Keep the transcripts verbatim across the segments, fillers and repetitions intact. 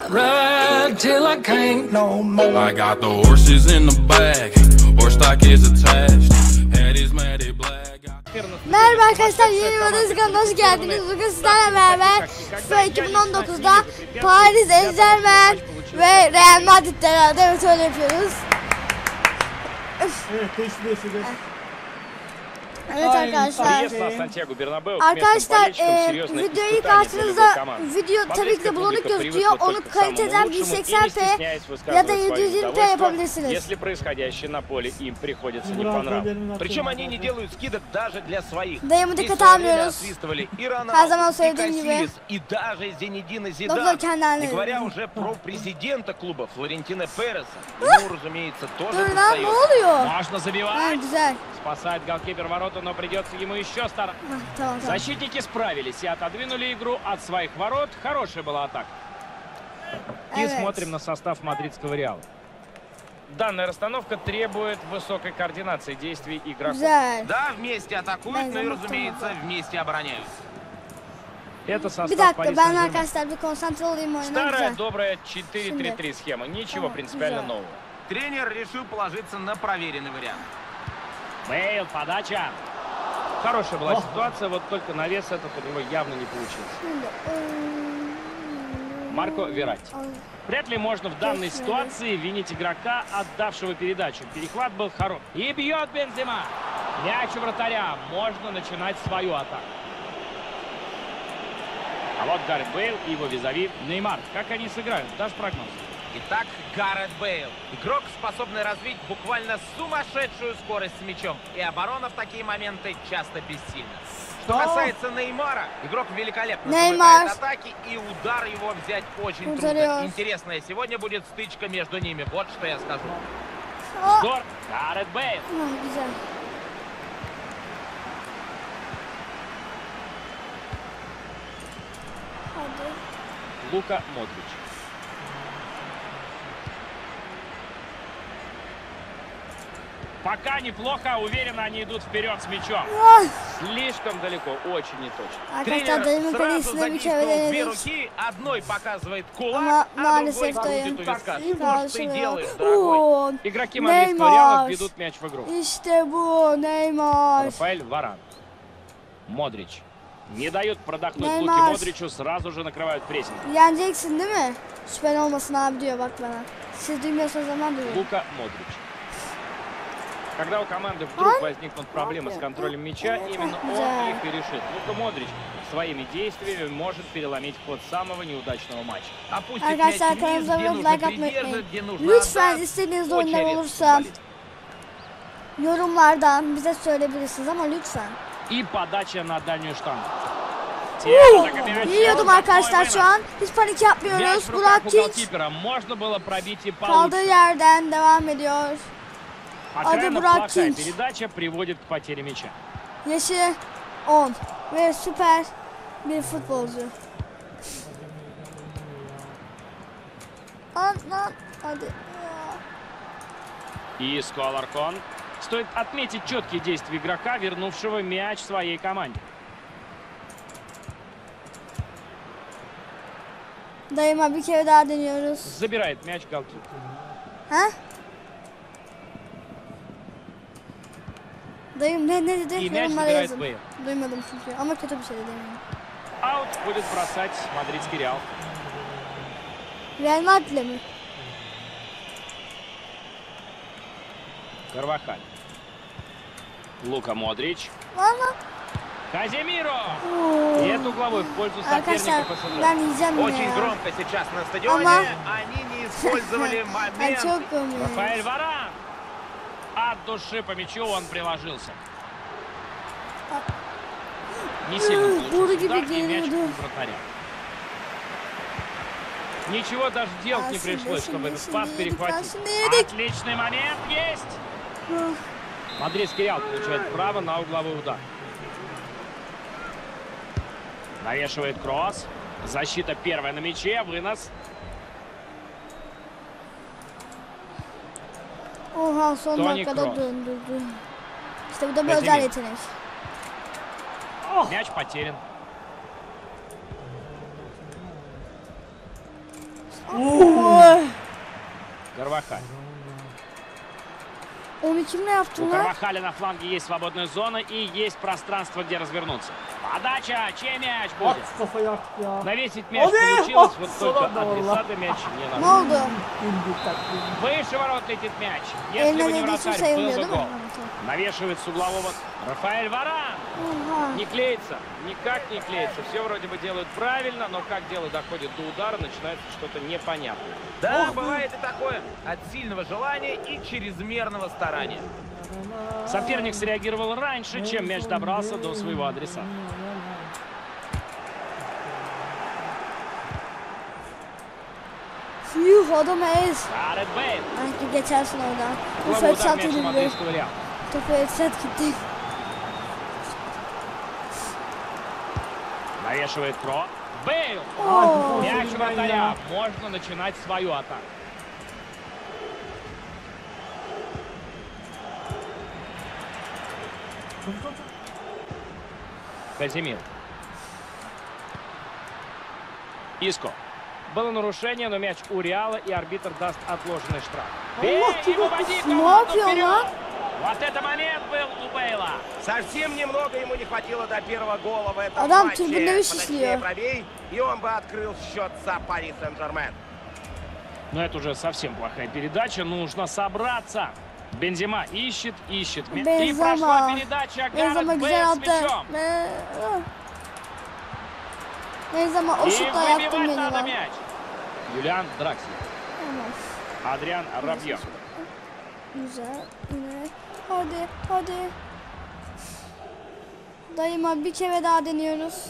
Ride till I can't no more. I got the horses in the back. Horse stock is attached. Head is matted black. Merhaba arkadaşlar, yeni videomuza kanalına hoş geldiniz. Bugün sizlerle beraber FIFA iki bin on dokuz'da Paris Saint-Germain ve Real Madrid'le herhalde evet öyle yapıyoruz. Evet, teşekkür Evet arkadaşlar. Arkadaşlar e, videoyu karşınızda video tabii ki de bulanık gözüküyor. Onu kaliteden bin seksen p ya da yedi yüz yirmi p yapabilirsiniz. Dayımı dikkat almıyoruz. Her zaman söylediğim gibi. Doktor kendi haline. Dur lan, ne oluyor? Ha, güzel. Спасает голкипер ворота, но придется ему еще стараться. Защитники справились и отодвинули игру от своих ворот. Хорошая была атака. И смотрим на состав мадридского Реала. Данная расстановка требует высокой координации действий игроков. Да, вместе атакуют, но и, разумеется, вместе обороняются. Это состав Пари Сен-Жермен. Старая добрая четыре три три схема. Ничего принципиально нового. Тренер решил положиться на проверенный вариант. Бейл, подача. Хорошая была ситуация, вот только навес этот у него явно не получился. Марко Вератти. Вряд ли можно в данной ситуации винить игрока, отдавшего передачу. Перехват был хорош. И бьет Бензема. Мяч у вратаря. Можно начинать свою атаку. А вот Гарет Бейл и его визави Неймар. Как они сыграют? Дашь прогноз? Итак, Гарет Бейл. Игрок, способный развить буквально сумасшедшую скорость с мячом. И оборона в такие моменты часто бессильна. Что касается Неймара, игрок великолепно замыкает атаки, и удар его взять очень трудно. Интересная сегодня будет стычка между ними. Вот что я скажу. Здорово. Гарет Бейл. Лука Модрич. Пока неплохо, уверенно они идут вперед с мячом. Слишком далеко, очень неточно. Тренер сразу задействовал две руки, одной показывает кулак, а другой крутит у виска. Что ж ты делаешь, дорогой? Игроки мадридского Реала ведут мяч в игру. Рафаэль Варан. Модрич. Не дают продохнуть Луке Модричу, сразу же накрывают прессинг. Yeneceksin değil mi? Şüphen olmasın abi diyor bak bana. Siz duymuyorsanız zaman duyun. Лука Модрич. Когда у команды вдруг возникнут проблемы с контролем мяча, именно он их и решит. Лука Модрич своими действиями может переломить ход самого неудачного матча. Arkadaşlar kanalımıza like atmayı unutmayın. Lütfen istediğiniz oyunlar olursa yorumlardan bize söyleyebilirsiniz ama lütfen. И подача на дальнюю штангу. Yiyordum arkadaşlar şu an. Hiç panik yapmıyoruz. Burak Kinç kaldığı yerden devam ediyor. Adı Burak Kinç. Yaşı on ve süper bir futbolcu. Lan lan hadi. И Сколаркон. Стоит отметить четкие действия игрока, вернувшего мяч своей команде. Dayıma bir kere daha deniyoruz. Забирает мяч голкипер. Ha? Dayım ne ne dedi? Yorumlara yazın. Duymadım çünkü ama kötü bir şey de demiyorum. Аут будет бросать мадридский Реал. Real Madrid'le mi? Карвахаль. Лука Модрич. Valla. Каземиро. И это угловой в пользу соперника по сюжету. Ben yiyeceğim Очень ya. громко сейчас на стадионе. Ama... Они не использовали момент. Рафаэль Варан. От души по мячу он приложился. Не сильно получился удар, и мяч у вратаря. Ничего даже делать не пришлось, чтобы этот пас перехватить. Отличный момент есть. Мадридский Реал получает право на угловой удар. Навешивает кросс. Защита первая на мяче. Вынос. Oha son dakikada döndürdü. İşte bu da bir özel yetenek. Мяч потерян. Карвахаль. Onu kimle yaptın У lan? Карвахаля на фланге есть свободная зона и есть пространство, где развернуться. Подача, чей мяч будет? At kafayı artık ya. Навесить мяч Hadi, получилось, at, вот только sonra da адресата мяч не Ne надо. oldu? Выше ворот летит мяч. Если Eline бы не ne geçim вратарь, sayılmıyor был değil бы mi? гол. Навешивает с углового. Рафаэль Варан. Oha. Не клеится, никак не клеится. Все вроде бы делают правильно, но как дело доходит до удара, начинается что-то непонятное. Да, бывает и такое. От сильного желания и чрезмерного старания. Соперник среагировал раньше, чем мяч добрался до своего адреса. Yuh adam ez. Гарет Бейл. Sanki geçersin oradan. Bu Главный удар fırsat мяча edildi. мадридского Реала. Topu etset gitti. Навешивает Про. Бейл. Oo. Мяч вратаря. Можно начинать свою атаку. Казимир. Иско. Было нарушение, но мяч у Реала, и арбитр даст отложенный штраф. Бей и выводи команду вперед! Вот это момент был у Бейла. Совсем немного ему не хватило до первого гола в этом Адам, матче. ты бы Поточнее пробей, и он бы открыл счет за Пари Сен-Жермен. Но это уже совсем плохая передача. Нужно собраться. Бензема ищет, ищет. И прошла передача. Гарет Бейл с мячом. Benzema o И şutla yaptım выбивать beni надо lan. мяч. Юлиан Драксler. Tamam. Адриан Рабье. Güzel. Yine. Hadi hadi. Dayıma bir kere daha deniyoruz.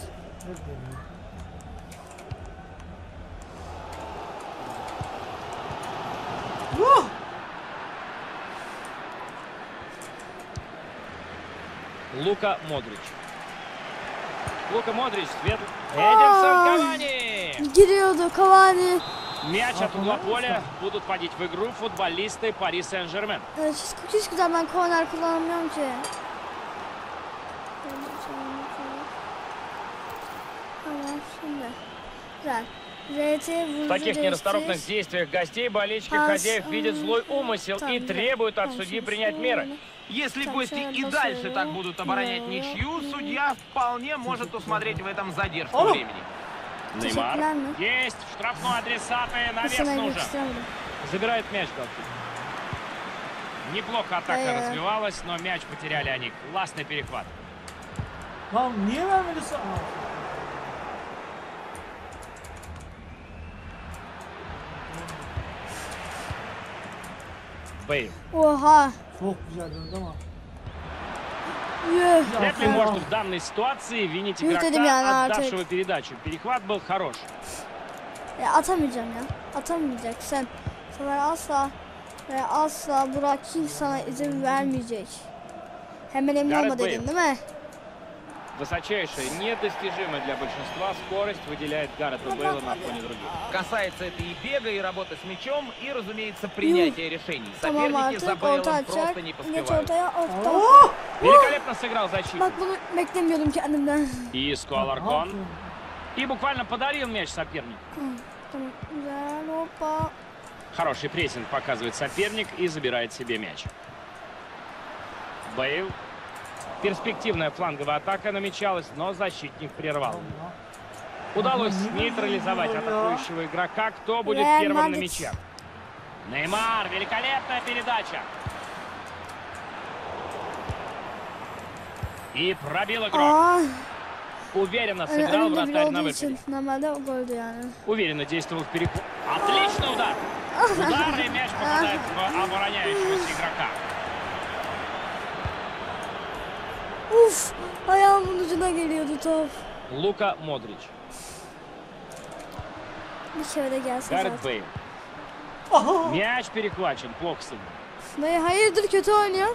Лука Модрич. Лука Модрич, свет. Эдинсон Кавани. Giriyordu Cavani. Мяч от угла поля. Будут вводить в игру футболисты Пари Сен-Жермен. Evet, hiç, hiç güzel ben korner kullanamıyorum ki. Tamam şimdi. Güzel. В таких нерасторопных действиях гостей болельщики хозяев видят злой умысел и требуют от судьи принять меры. Если гости и дальше так будут оборонять ничью, судья вполне может усмотреть в этом задержку времени. Неймар. Есть. Штрафной адресаты. Навес нужен. Забирает мяч голкипер. Неплохо атака развивалась, но мяч потеряли они. Классный перехват. Lan niye vermedi sana? Бейл. Oha. Çok güzel döndü ama. Yuh. Вряд ли можно в данной ситуации винить Ну, это игрока, Демьяна, отдавшего ты- передачу. Перехват был хорош. Ya atamayacağım ya. Atamayacak sen. Sen asla ve asla Burak King sana izin vermeyecek. Hemen emin Gareth olma dedin Bale. değil mi? Высочайшая, недостижимая для большинства скорость выделяет Гарета Бейла на фоне других. Касается это и бега, и работы с мячом, и, разумеется, принятия решений. Tamam Соперники за artık orta Бейлом açacak. просто не Geç поспевают. ortaya orta. Великолепно сыграл защитник. Bak bunu beklemiyordum kendimden. Иско Аларкон. И буквально подарил мяч сопернику. Tamam güzel hoppa. Хороший прессинг показывает соперник и забирает себе мяч. Бейл. Перспективная фланговая атака намечалась, но защитник прервал. Удалось нейтрализовать атакующего игрока. Кто будет Реаль первым на Мадрид. мяче? Неймар. Великолепная передача. И пробил игрок. Aa, Уверенно ön- сыграл önümde biri вратарь на olduğu выходе. için normalde o goldü yani. Уверенно действовал в переход. Отличный удар. Удар, и мяч попадает в обороняющегося игрока. Uf, ayağımın ucuna geliyordu top. Лука Модрич. Bir kere de gelsin Гарет zaten. Бейл. Мяч перехвачен. Плохо сыгран. Dayı hayırdır kötü oynuyor.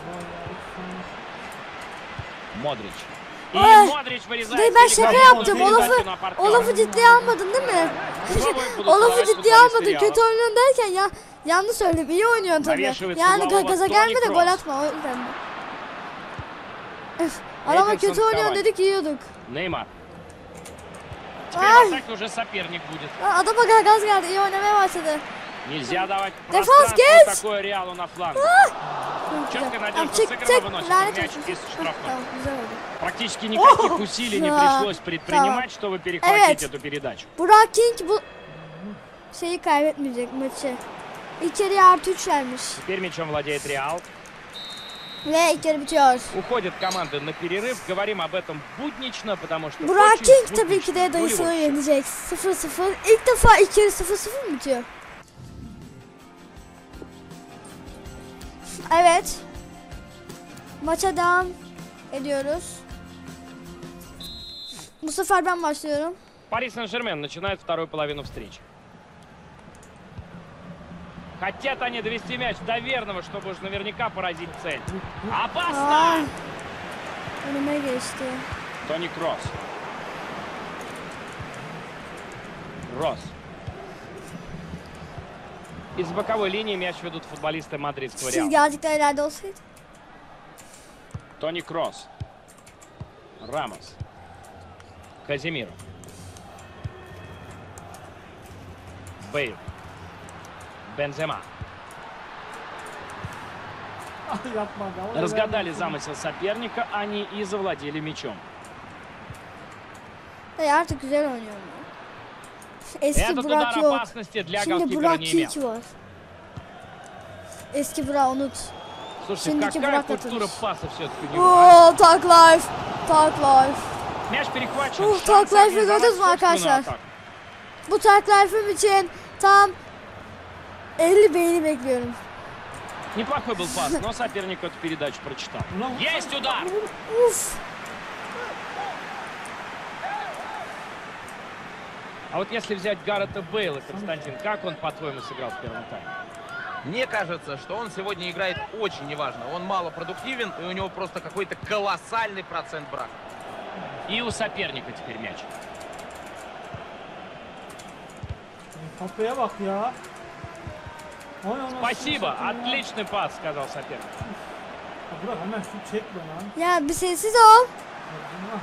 Модрич. И Ой, Модрич вырезает. Dayı ben şaka великолепную yaptım. передачу Olaf'ı, на партнера. Olaf'ı ciddiye almadın değil mi? Olaf'ı ciddiye almadın. Kötü oynuyorsun derken ya yanlış söyledim. İyi oynuyorsun tabii. Навешивает Yani Суглового gaza Тони gelme de Кросс. gol atma o yüzden de. Öf, Adama Эдинсон kötü oynuyorsun Кавани. dedik yiyorduk. Неймар. Теперь в атаке уже соперник будет. Adama gel gaz geldi. İyi oynamaya başladı. Нельзя давать Defans пространство geç. такое Реалу на фланге. Четко, надежно Çık сыграно, çık. выносит Lanet мяч olsun. из штрафной. Tamam güzel oldu. Практически никаких усилий не Да. пришлось предпринимать, чтобы перехватить эту передачу. Burak King bu şeyi kaybetmeyecek maçı. İlk yarıya artı üç vermiş. Теперь мячом владеет Реал. Ve ilk yarı bitiyor. Уходит команда на перерыв. Говорим об этом буднично, потому что Burak очень King tabii ki буднично. de dayısını Нулевой счет. yenecek. sıfır sıfır. İlk defa ilk yarı sıfır sıfır mı bitiyor? Evet. Maça devam ediyoruz. Bu sefer ben başlıyorum. Пари Сен-Жермен начинает вторую половину встречи. Хотят они довести мяч до верного, чтобы уж наверняка поразить цель. Опасно! Ay. Önüme geçti. Тони Кросс. Росс. Из боковой линии мяч ведут футболисты мадридского Siz Реала. geldikleri yerlerde olsaydı. Тони Кросс. Рамос. Казимиро. Бейл. Бензема. Yapma da. Разгадали замысел соперника, они и завладели мячом. Hey, artık güzel oynuyorum. Eski Этот Burak удар yok. опасности для Şimdi голкипера Burak не имел. King var. Eski Burak unut. Слушайте, Şimdiki какая Burak культура atılmış. паса все-таки у него. а? Ooo Talk Life. Talk Life. Мяч перехвачен. Ух, Шанс Talk Life'ı организовать gördünüz mü собственную arkadaşlar? атаку. Bu Talk Life'ım için tam elli beğeni bekliyorum. Неплохой был пас, но соперник эту передачу прочитал. Есть удар! Uf. А вот если взять Гаррета Бейла, Константин, как он, по-твоему, сыграл в первом тайме? Мне кажется, что он сегодня играет очень неважно. Он малопродуктивен, и у него просто какой-то колоссальный процент брака. И у соперника теперь мяч. Kapıya bak ya. Oy, ona Спасибо, şut çekti ya. отличный пас, сказал соперник. Ya Burak hemen şut çekme lan. Ya bir sessiz ol. Ya,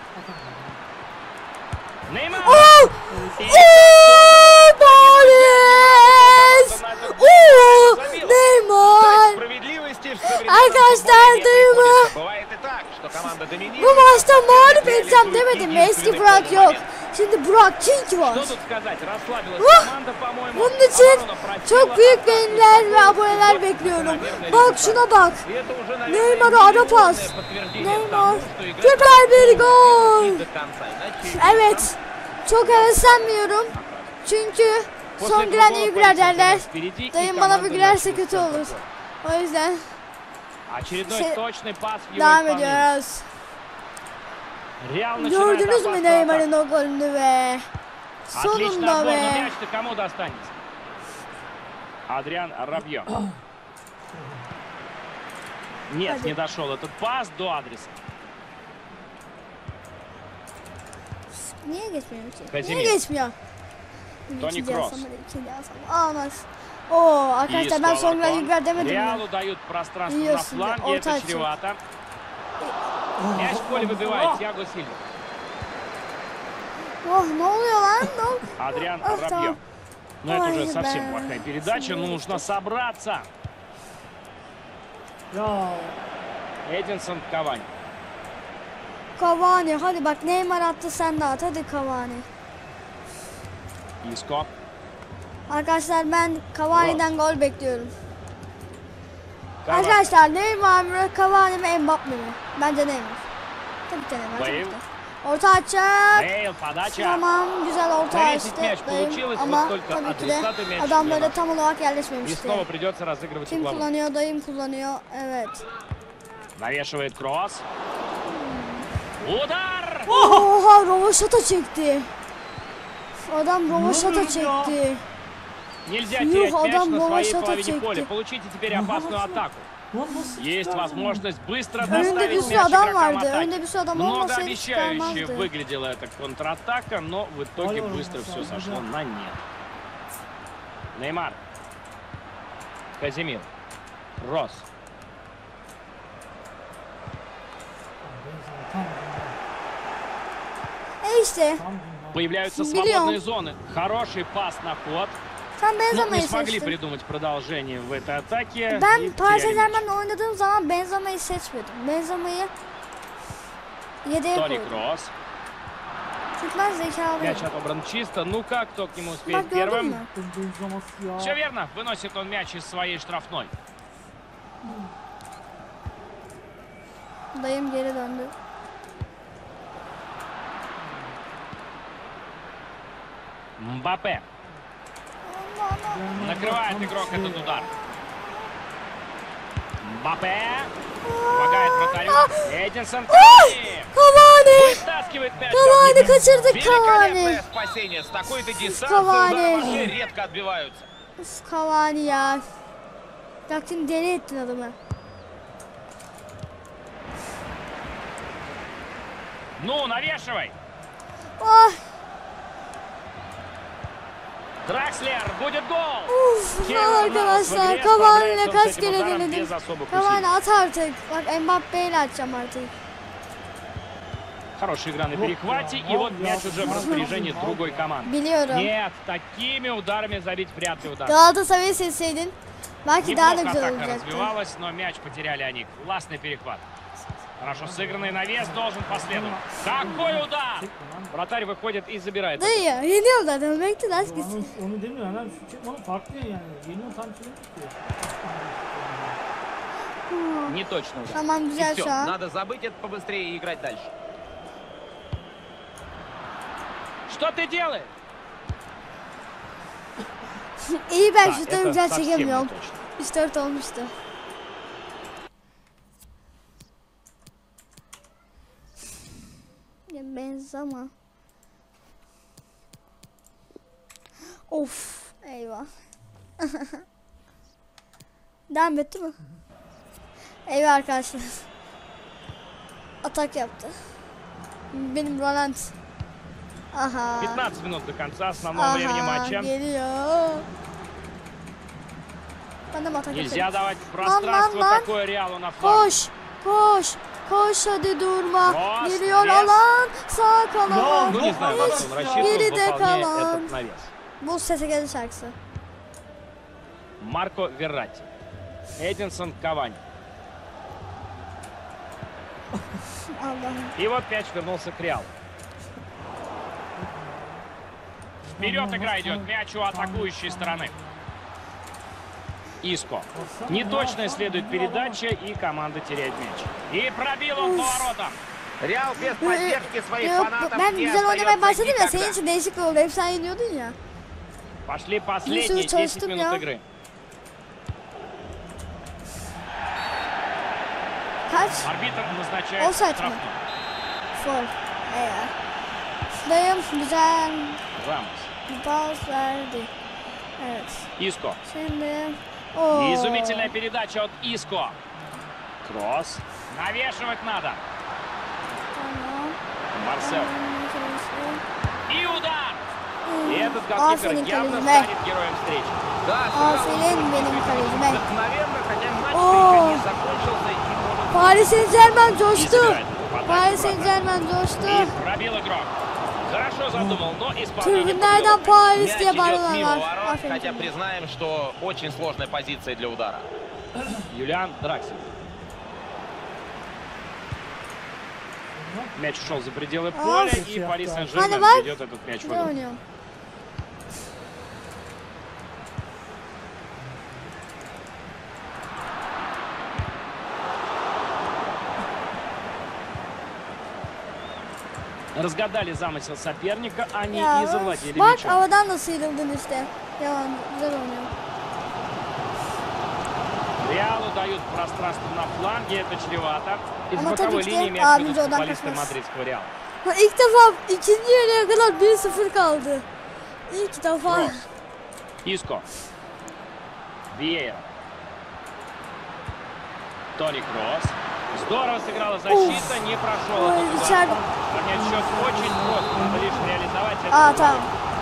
Неймар! Oh! И- Ooo Boris! Ooo Кстати, Neymar! справедливости в современном Arkadaşlar футболе нет duyma. приходится. Bывает и так, что команда доминирует. Bu maçta mağlup Реализует edeceğim demedim. Eski единственный Burak полный yok. момент. Şimdi Burak King var. Что тут сказать? Расслабилась Ух! команда, по-моему. Bunun için Оборона просила çok büyük атаку, beğeniler ve спокойно, aboneler спокойно, bekliyorum. наверное, Bak результат. şuna bak. И это уже, наверное, Neymar'a ara pas. миллионное подтверждение Neymar. тому, что игра Süper bir gol. и до конца. Иначе Evet. Çok heveslenmiyorum. Çünkü После son giren другого iyi güler derler. Париж впереди, и Dayım bana bir команда gülerse начнет kötü с olur. центра. O yüzden Очередной Şey- точный пас в его devam исполнении. ediyoruz. Реал начинает Gördünüz mü опасную Neymar'ın атаку. o golünü be? Отличный Sonunda отбор, но be. мяч-то кому достанется? Адриан Рабье. Нет, Hadi. не дошел этот пас до адреса. Niye geçmiyor ki? Kazimir. Niye geçmiyor? Тони İkinci Кросс. alsam, hadi ikinci alsam. Aa nice. Oo arkadaşlar ben son giren iyi güler demedim mi? Реалу дают пространство на Yiyorsun be, фланге, orta это açı. чревато. Мяч в поле выбивает Тиаго Сильва. Oh ne oluyor lan? Ne ol- Адриан Ах, Рабье. tamam. Но это Ой, уже совсем да. плохая передача, нужно собраться. Ya Эдинсон Кавани. Cavani hadi bak Neymar attı sen de at hadi Cavani. Isco. Arkadaşlar ben Cavani'den gol bekliyorum. Cavani. Arkadaşlar Neymar mı Cavani mi Mbappe mi? Bence Neymar. Tabii ki Neymar. tabii Bale. ki de. Orta açacak. Бейл, подача. Tamam güzel orta Навесить açtı. мяч Dayım. получилось, Ama вот только tabii ki de адресаты мяч не adamları нашли. tam olarak И yerleşmemişti. снова придется разыгрывать Kim угловой. kullanıyor? Dayım kullanıyor. Evet. Навешивает кросс. Удар! Oha rovaşata çekti. Adam rovaşata oluyor ya? çekti. Нельзя Юх, терять мяч Адам на своей Волошата половине çekti. поля. Получите теперь опасную атаку. lan nasıl Есть çıkardın? возможность быстро Önünde bir доставить sürü мяч adam игрокам vardı. атаки. Önünde bir sürü adam olmasaydı Многообещающе çıkarmazdı. выглядела эта контратака, но в итоге Ой, быстро ой, все ой, сошло ой. на нет. Неймар. Казимир. Росс. E işte Tam dünya Появляются свободные зоны. Хороший пас на ход. Sen Benzema'yı Не смогли seçtin. придумать продолжение в этой атаке. Ben Paris Saint-Germain'le oynadığım zaman Benzema'yı seçmiyordum. Benzema'yı yedeğe Тони koydum. Кросс. Çünkü ben zekalıyım. Мяч отобран чисто. Ну-ка, кто к нему Bak успеет gördün первым? mü? Benzeması ya. Все верно. Выносит он мяч из своей штрафной. Dayım geri döndü. Мбаппе. Накрывает игрок этот удар. Мбаппе. Помогает вратарю. Эдинсон. Cavani! Вытаскивает мяч. Cavani kaçırdık Cavani. Великолепное спасение. С такой-то дистанции Cavani. удары вообще редко отбиваются. Uf, Cavani ya. Yaktın deli ettin adamı. Ну, навешивай. Oh, Дракслер. Будет гол. uf, arkadaşlar Cavani'yle kaç kere denedim. Cavani at artık. Bak Mbappe'yle atacağım artık. Хорошая игра на перехвате. И вот мяч уже в распоряжении другой команды. Biliyorum. Нет, такими ударами забить вряд ли удастся. Galatasaray'ı seçseydin belki daha da Неплохо güzel атака olacaktı. развивалась, но мяч потеряли они. Классный перехват. Хорошо сыгранный навес должен последовать. Какой удар! Вратарь выходит и забирает. Dayı ya yeniyor zaten bekle de az gitsin. Onu, onu demiyor lan. Şu çekmanın farklı yani. Yeniyor tam çekmiş ki. Не точно удар. Tamam И güzel все, şu an. надо забыть это побыстрее и играть дальше. Что ты делаешь? İyi ben Да, şutları это güzel совсем не çekemiyorum. точно. üç dört olmuştu. Ya Benzema. Of eyvah. Devam etti mi? Eyvah arkadaşlar. Atak yaptı. Benim Roland. Aha. пятнадцать минут до конца основного времени Aha матча. geliyor. Ben de mi atak Нельзя yapayım? давать Lan, пространство lan. такое Реалу на фланг. Koş, koş, koş hadi durma. Koş, Geliyor навес. alan, sağ kalan. Ну, не знаю, во что он рассчитывал, Geride выполняя kalan. этот навес. Bu sese geldi şarkısı. Марко Верратти. Эдинсон Кавани. Allah'ım. И вот мяч вернулся к Реалу. Вперед игра идет. Мяч у атакующей стороны. Иско. Неточно следует передача, и команда теряет мяч. И пробил он поворотом. Реал без поддержки своих Yok, фанатов ben не güzel oynamaya остается başladım ya никогда. senin için değişik oldu. Hep sen yeniyordun ya. Пошли последние Несу десять çalıştım минут ya. игры. Kaç? Арбитр назначает Offside mi? штрафной. Foul. Eyvah. Dayım güzel Рамос. bir pas verdi. Evet. Иско. Şimdi... Oo. Изумительная передача от Иско. Кросс. Навешивать надо. Tamam. Марсел. И удар! И этот Aferin голкипер явно kalecime. станет героем встречи. Да, сыграл Aferin benim kalecime. вдохновенно, хотя матч О. еще не закончился и может Paris Saint-Germain coştu. Избирает подачу Paris вратарь. Saint-Germain coştu. И пробил игрок. Хорошо задумал, но исполнение Tribünlerden подвело. Paris мяч diye идет bağırıyorlar. мимо ворот, Aferin. хотя признаем, что очень сложная позиция для удара. Юлиан Драксler. Мяч ушел за пределы поля, и Пари Hadi Сен-Жермен bak. ведет этот мяч в Ne игру. oynuyorum? Разгадали замысел соперника, они Ya, и завладели bak мячом. havadan da sıyrıldın işte. Yalan güzel oynuyor. Реалу дают пространство на фланге, это чревато. Из Ama боковой tabii ki de линии мяч abimiz ведут oradan футболисты kaçmaz. мадридского Реала. Ha, İlk defa ikinci yarıya kadar bir sıfır kaldı. İlk defa. Кросс. Иско. Виейра. Тони Кросс. Здорово сыграла защита, не прошел Ой, этот удар. içeride. Нет, счет очень просто, надо лишь реализовать это. Aa tamam.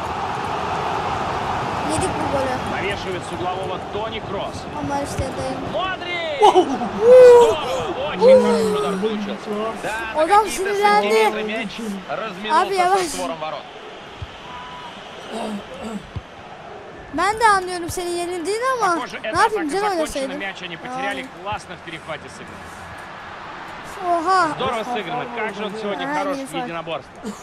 Yedik bu golü. Навешивает с углового Тони Кросс. Ama işte dayım. Модрич! Здорово! Очень хороший удар получился. Да, О, на там какие-то синirlendi. сантиметры мяч Abi разминулся yavaş. со створом ворот. Ben de anlıyorum senin yenildiğini ama Похоже, ne эта yapayım, атака güzel закончена, oynasaydım. мяч они потеряли, классно в перехвате сыграно. Oha. Здорово сыграно, как же он сегодня Ага, хорош не в факт. единоборстве.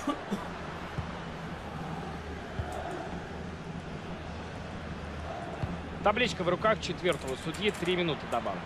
Табличка в руках четвертого судьи, три минуты добавлено.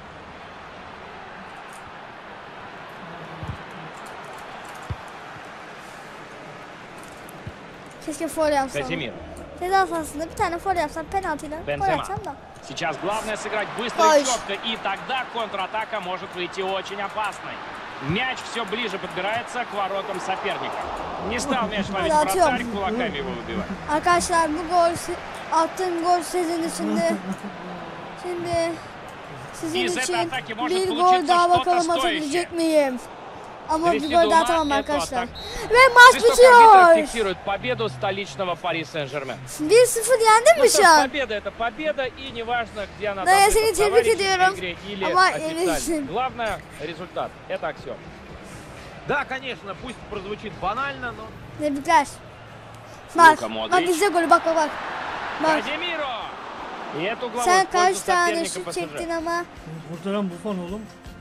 Keşke foul yapsam. Казимир. Ceza sahasında bir tane foul yapsam, penaltıyla gol Бензема. atsam da. Сейчас главное сыграть быстро и Ой. четко, и тогда контратака может выйти очень опасной. Мяч все ближе подбирается к воротам соперника. Не стал мяч ловить Hadi вратарь, atıyorum. кулаками его выбивает. Arkadaşlar bu gol, si- attığım gol sizin için de. Şimdi sizin Из этой için атаки может bir gol получиться daha что-то bakalım стоящее. atabilecek miyim? Ama bir Довести gol до daha ума atamam эту arkadaşlar. атаку. Ve maç Свисток арбитра bitiyor. фиксирует победу столичного Пари Сен-Жермен. bir sıfır yendim Ну mi что şu ж, an? победа это победа, и неважно, где она Да, я добыта, seni в tebrik товарищеской ediyorum. игре или Ama официально. yenilsin. Главное результат. Это аксиом. Да, конечно, пусть прозвучит банально, но... Tebrikler. Bak, Luka Modric. bak izle golü, bak bak bak. Bak, Казимиро! И эту главу sen в kaç пользу tane соперника şut ПСЖ. çektin ama. Kurtaran Buffon oğlum.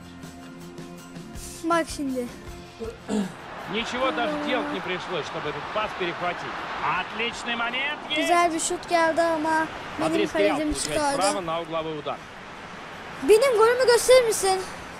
Bak şimdi. Ничего даже делать не пришлось, чтобы этот пас перехватить. Отличный момент. Есть! Güzel bir şut geldi ama benim Мадридский Реал kalecim получает право çıkardı. на угловой удар. Benim golümü gösterir misin?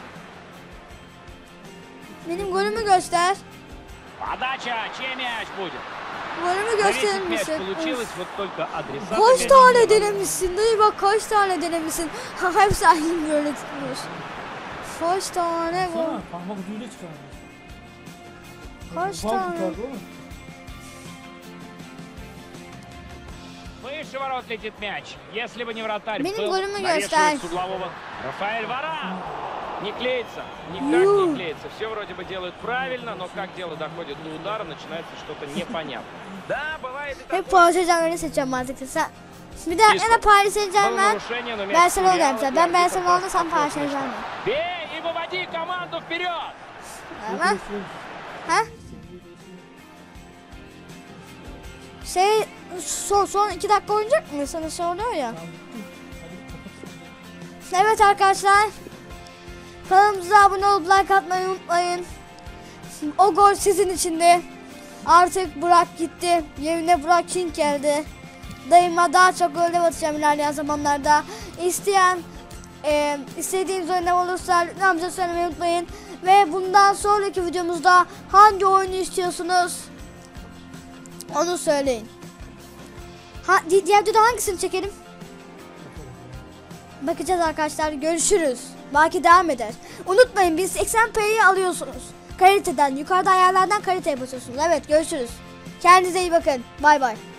Benim golümü göster. Подача, чей мяч будет? Golümü gösterir Повесить мяч misin? получилось, вот только адресата Kaç мяч tane не было. denemişsin? Dayı bak kaç tane denemişsin? Ha, hepsi aynı böyle tutmuş. Kaç tane gol? Sana parmak ucuyla çıkardı. Kaç Ufak tane? tutardı oğlum. Выше ворот летит мяч. Если бы не вратарь, Benim был golümü навешивает göster. с углового. Рафаэль Варан. Не клеится, никак Ю. не клеится. Все вроде бы делают правильно, но как дело доходит до удара, начинается что-то непонятное. Да, бывает и Hep такое. Paris Saint-Germain'i seçeceğim artık. Sen bir daha Disco. yine Paris Было Saint-Germain. нарушение, но мяч Barcelona потерял, yapacağım. и Ben арбитр Barcelona, даст sen Paris ответный Saint-Germain. штраф. Бей и выводи команду вперед! Ama. Ha? Şey son, son iki dakika oynayacak mı? Sana şey oluyor ya. Evet arkadaşlar. Kanalımıza abone olup like atmayı unutmayın. O gol sizin içindi. Artık Burak gitti. Yerine Burak King geldi. Dayıma daha çok gol atacağım ilerleyen zamanlarda. İsteyen, e, istediğiniz oyunlar olursa lütfen bize söylemeyi unutmayın. Ve bundan sonraki videomuzda hangi oyunu istiyorsunuz? Onu söyleyin. Ha, di- diğer videoda hangisini çekelim? Bakacağız arkadaşlar. Görüşürüz. Belki devam eder. Unutmayın biz seksen p'yi alıyorsunuz. Kaliteden, yukarıda ayarlardan kalite basıyorsunuz. Evet görüşürüz. Kendinize iyi bakın. Bay bay.